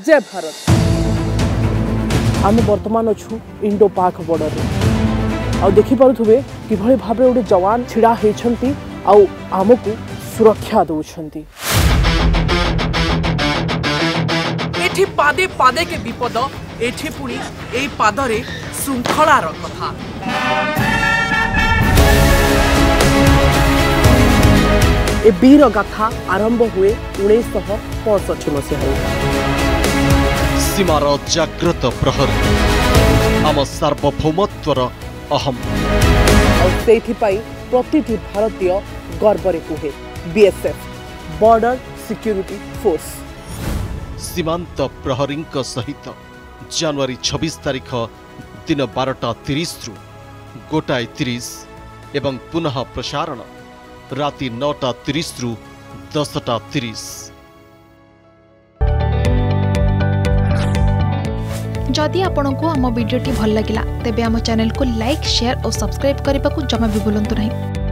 जय भारत। आम वर्तमान अच्छु इंडो पाक बॉर्डर आ देखि पारुथुबे किभଳି भाबरे उडे जवान छिड़ा हेछंती आ आमको सुरक्षा दउछंती। एठी पादे पादे के विपद एठी पुणी एई पादरे श्रृंखलार कथा। ए वीर गाथा आरंभ हुए 1965 मसीह। सीमार जाग्रत प्रहरी आम सार्वभौमत्वर अहम प्रतिटी भारतीय गर्वरे कुहे बीएसएफ बॉर्डर सिक्योरिटी फोर्स। सीमांत प्रहरी सहित जनवरी 26 तारिख दिन 12:30 रु 1:30 एवं पुनः प्रसारण राति 9:30 रु 10:30। जदि आपंक आम भिडी भल लगा तेब आम चैनल को लाइक शेयर और सब्सक्राइब करने को जमा भी भूलु नहीं।